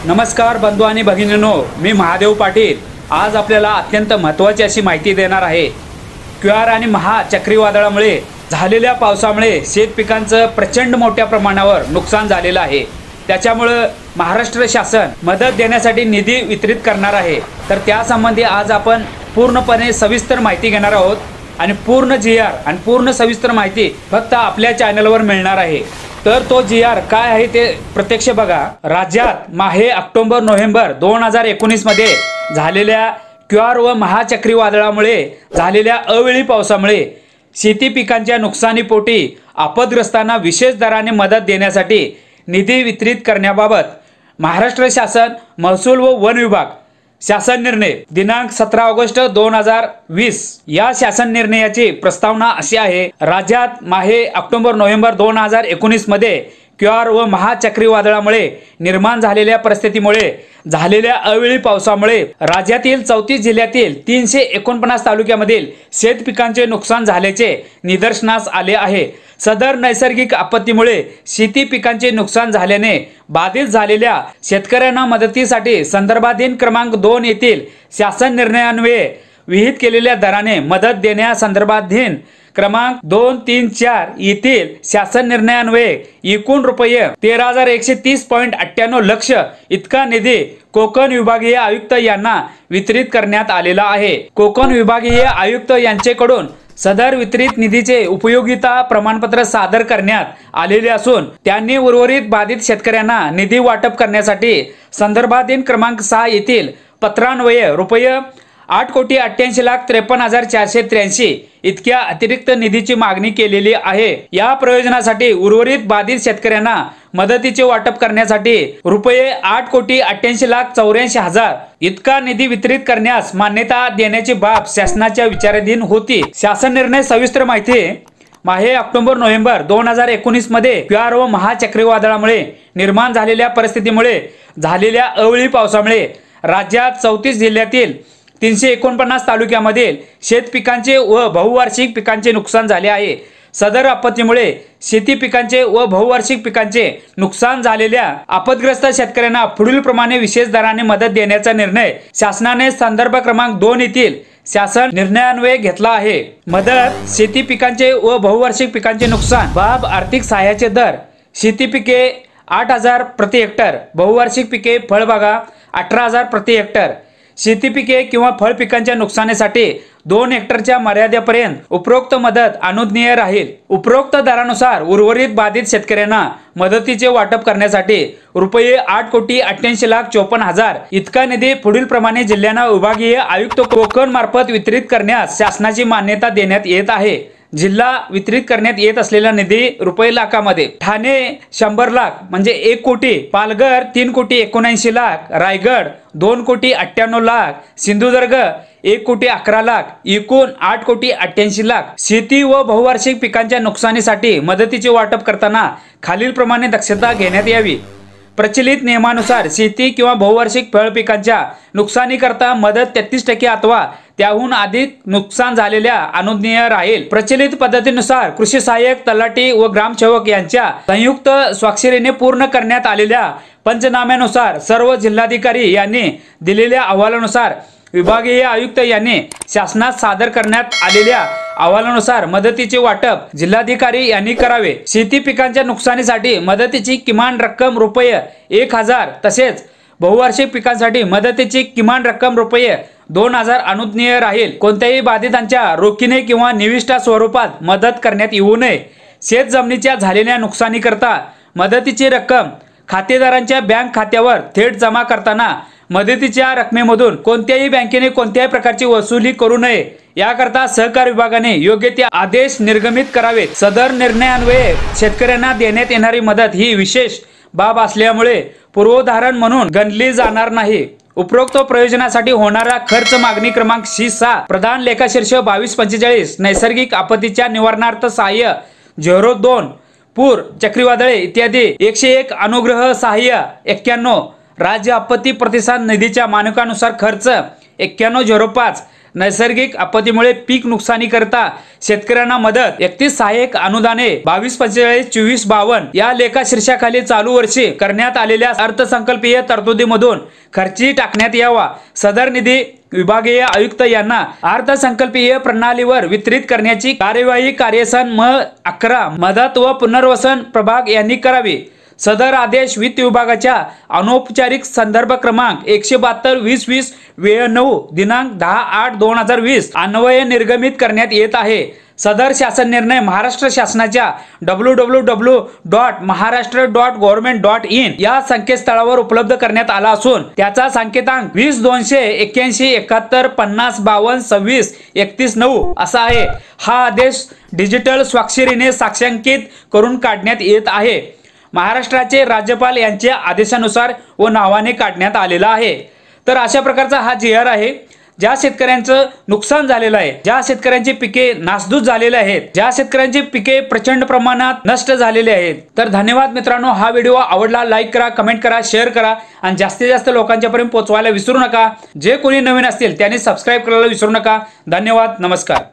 नमस्कार बंधू आणि भगिनींनो, मी महादेव पाटील आज आपल्याला अत्यंत महत्त्वाची अशी माहिती देणार आहे। क्युआर आणि महा चक्रीवादळामुळे झालेल्या पावसामुळे शेत पिकांचं प्रचंड मोठ्या प्रमाणावर नुकसान झालेलं आहे। त्याच्यामुळे महाराष्ट्र शासन मदत देण्यासाठी निधी वितरित करणार आहे। तर त्यासंबंधी आज आपण पूर्णपणे सविस्तर माहिती घेणार आहोत आणि पूर्ण जीआर आणि पूर्ण सविस्तर माहिती फक्त आपल्या चॅनलवर मिळणार आहे। तर तो जीआर काय आहे ते प्रत्यक्ष बघा। राज्यात माहे ऑक्टोबर नोव्हेंबर 2019 मध्ये झालेल्या क्युआर व महा चक्रीवादळामुळे झालेल्या अवेळी पावसामुळे शेती पिकांच्या नुकसानीपोटी आपदग्रस्तांना विशेष दराने मदत देण्यासाठी निधी वितरित करण्याबाबत महाराष्ट्र शासन महसूल व वन विभाग शासन निर्णय दिनांक 17 ऑगस्ट 2020 या शासन निर्णयाची प्रस्तावना अशी आहे। राज्यात माहे ऑक्टोबर नोव्हेंबर 2019 मध्ये क्युआर व महा चक्रीवादळामुळे निर्माण झालेल्या परिस्थितीमुळे झालेल्या अवेळी पावसामुळे राज्यातील 34 जिल्ह्यातील 349 तालुक्यामधील शेत पिकांचे नुकसान झाल्याचे निदर्शनास आले आहे। सदर नैसर्गिक आपत्तीमुळे शेती पिकांचे नुकसान झाल्याने बाधित झालेल्या शेतकऱ्यांना मदतीसाठी संदर्भाधीन क्रमांक 2 येथील शासन निर्णयान्वये विहित केलेल्या दराने मदत देण्यासंदर्भाधीन क्रमांक 2, 3, 4 येथील शासन निर्णयान्वये एकूण रुपये 13,130.98 लक्ष इतका निधी कोकण विभागीय आयुक्त यांना वितरित करण्यात आलेला आहे। कोकण विभागीय आयुक्त यांच्याकडून सदर वितरित निधीचे उपयोगिता प्रमाणपत्र सादर करण्यात आलेले असून त्यांनी उर्वरित बाधित शेतकऱ्यांना निधी वाटप करण्यासाठी संदर्भाधीन क्रमांक 6 येथील पत्रान्वये रुपये 8,88,53,483 इतक्या अतिरिक्त निधीची मागणी केलेली आहे। या प्रयोजनासाठी उर्वरित बाधित शेतकऱ्यांना मदतीचे वाटप करण्यासाठी रुपये 8,88,84,000 इतका निधी वितरित करण्यास मान्यता देण्याची बाब शासनाच्या विचाराधीन होती। शासन निर्णय सविस्तर माहिती माहे ऑक्टोबर नोव्हेंबर 2019 मध्ये क्युआर व महा चक्रीवादळामुळे निर्माण झालेल्या परिस्थितीमुळे झालेल्या अवेळी पावसामुळे राज्यात 34 जिल्ह्यातील 349 तालुक्यामधील शेत पिकांचे व बहुवार्षिक पिकांचे नुकसान झाले आहे। सदर आपत्तीमुळे शेती पिकांचे व बहुवार्षिक पिकांचे नुकसान झालेल्या आपदग्रस्त शेतकऱ्यांना पुढीलप्रमाणे विशेष दराने मदत देण्याचा निर्णय शासनाने संदर्भ क्रमांक 2 येथील शासन निर्णयान्वये घेतला आहे। मदत शेती पिकांचे व बहुवार्षिक पिकांचे नुकसान बाब आर्थिक सहाय्याचे दर शेती पिके 8,000 प्रति हेक्टर, बहुवार्षिक पिके फळबागा 18,000 प्रति हेक्टर, शेती पिके किंवा फळ पिकांच्या नुकसानीसाठी 2 हेक्टरच्या मर्यादेपर्यंत उपरोक्त मदत अनुज्ञेय राहील। उपरोक्त दरानुसार उर्वरित बाधित शेतकऱ्यांना मदतीचे वाटप करण्यासाठी रुपये 8,88,54,000 इतका निधी पुढील प्रमाणे जिल्ह्यांना विभागीय आयुक्त कोकण मार्फत वितरित करण्यास शासनाची मान्यता देण्यात येत आहे। जिल्हा वितरित करण्यात येत असलेला निधी रुपये लाखामध्ये ठाणे 100 लाख म्हणजे 1 कोटी, पालघर 3,79,00,000, रायगड 2,98,00,000, सिंधुदुर्ग 1,11,00,000 एकूण 8,88,00,000। शेती व बहुवार्षिक पिकांच्या नुकसानीसाठी मदतीचे वाटप करताना खालीलप्रमाणे दक्षता घेण्यात यावी। प्रचलित नियमानुसार शेती किंवा बहुवार्षिक फळ पिकांच्या नुकसानीकरता मदत 33% अथवा त्याहून अधिक नुकसान झालेल्या अनुज्ञेय राहील। प्रचलित पद्धतीनुसार कृषी सहाय्यक, तलाठी व ग्रामसेवक यांच्या संयुक्त स्वाक्षरीने पूर्ण करण्यात आलेल्या पंचनाम्यानुसार सर्व जिल्हाधिकारी यांनी दिलेल्या अहवालानुसार विभागीय आयुक्त यांनी शासनात सादर करण्यात आलेल्या अहवालानुसार मदतीचे वाटप जिल्हाधिकारी यांनी करावे। शेती पिकांच्या नुकसानीसाठी मदतीची किमान रक्कम रुपये 1,000 तसेच बहुवार्षिक पिकांसाठी मदतीची किमान रक्कम रुपये 2,000 अनुज्ञेय राहील। कोणत्याही बाधितांच्या रोखीने किंवा निविष्ठा स्वरूपात मदत करण्यात येऊ नये। शेत जमिनीच्या झालेल्या नुकसानीकरता मदतीची रक्कम खातेदारांच्या बँक खात्यावर थेट जमा करताना मदतीच्या रकमेमधून कोणत्याही बँकेने कोणत्याही प्रकारची वसुली करू नये याकरता सहकार विभागाने योग्य ते आदेश निर्गमित करावेत। सदर निर्णयान्वये शेतकऱ्यांना देण्यात येणारी मदत ही विशेष बाब असल्यामुळे पूर्वोदाहरण म्हणून गणली जाणार नाही। उपरोक्त प्रयोजनासाठी होणारा खर्च मागणी क्रमांक C6 प्रधान लेखाशीर्ष 2245 नैसर्गिक आपत्तीच्या निवारणार्थ सहाय्य 02 पूर चक्रीवादळे इत्यादी 101 अनुग्रह सहाय्य 91 राज्य आपत्ती प्रतिसाद निधीच्या मानकानुसार खर्च 9105 नैसर्गिक आपत्तीमुळे पीक नुकसानी करता शेतकऱ्यांना मदत 31 सहाय्यक अनुदाने 2245-2452 या लेखा शीर्षाखाली चालू वर्षी करण्यात आलेल्या अर्थसंकल्पीय तरतुदीमधून खर्ची टाकण्यात यावा। सदर निधी विभागीय आयुक्त यांना अर्थसंकल्पीय प्रणालीवर वितरित करण्याची कार्यवाही कार्यसन म11 मदत व पुनर्वसन प्रभाग यांनी करावी। सदर आदेश वित्त विभागाच्या अनौपचारिक संदर्भ क्रमांक 172-2020 वेळ 9 दिनांक 10/8/2020 अन्वये निर्गमित करण्यात येत आहे। सदर शासन निर्णय महाराष्ट्र शासनाच्या www.maharashtra.government.in या संकेतस्थळावर उपलब्ध करण्यात आला असून त्याचा संकेतांक 20-281-50-52-26-31-9 असा आहे। हा आदेश डिजिटल स्वाक्षरीने साक्षांकित करून काढण्यात येत आहे। महाराष्ट्राचे राज्यपाल यांच्या आदेशानुसार व नावाने काढण्यात आलेला आहे। तर अशा प्रकारचा हा GR आहे। ज्या शेतकऱ्यांचं नुकसान झालेलं आहे, ज्या शेतकऱ्यांची पिके नासधूस झालेले आहेत, ज्या शेतकऱ्यांची पिके प्रचंड प्रमाणात नष्ट झालेली आहेत। तर धन्यवाद मित्रांनो, हा व्हिडिओ आवडला लाईक करा, कमेंट करा, शेअर करा आणि जास्तीत जास्त लोकांच्यापर्यंत पोहोचवायला विसरू नका। जे कोणी नवीन असतील त्यांनी सबस्क्राईब करायला विसरू नका। धन्यवाद, नमस्कार।